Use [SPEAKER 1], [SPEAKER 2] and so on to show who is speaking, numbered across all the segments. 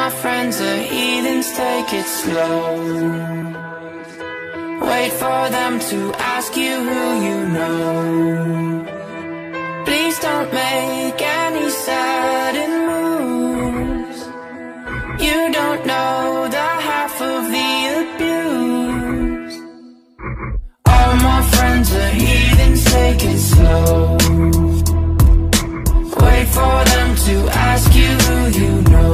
[SPEAKER 1] my friends are heathens, take it slow. Wait for them to ask you who you know. Please don't make any sudden moves. You don't know the half of the abuse. All my friends are heathens, take it slow. Wait for them to ask you who you know.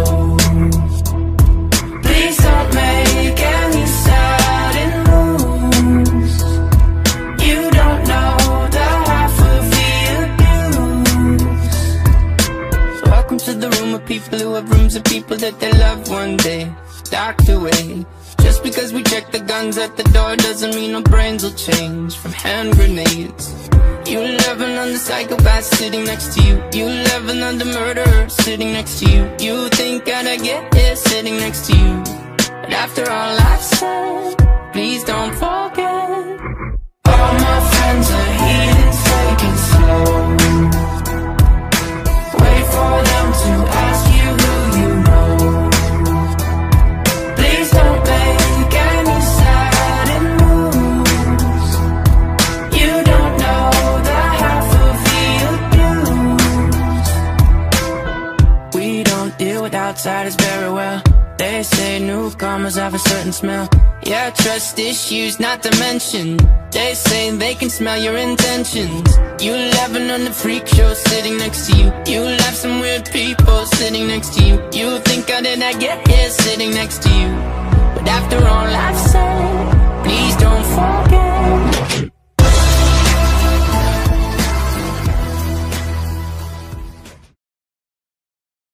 [SPEAKER 1] Please don't make any sudden moves. You don't know the half of the abuse. So welcome to the room of people who have rooms of people that they love one day docked away. Just because we check the guns at the door doesn't mean our brains will change from hand grenades. You loving on the psychopath sitting next to you. You loving on the murderer sitting next to you. You think I'd get here sitting next to you. But after all I've said, please don't forget. All my friends are heathens, take it slow. Wait for them to ask you who you know. Please don't make any sudden moves. You don't know the half of the abuse. We don't deal with outsiders very well. They say newcomers have a certain smell. Yeah, trust issues not to mention. They say they can smell your intentions. You laughing on the freak show sitting next to you. You laugh some weird people sitting next to you. You think how did I get here sitting next to you? But after all I've said, please don't forget.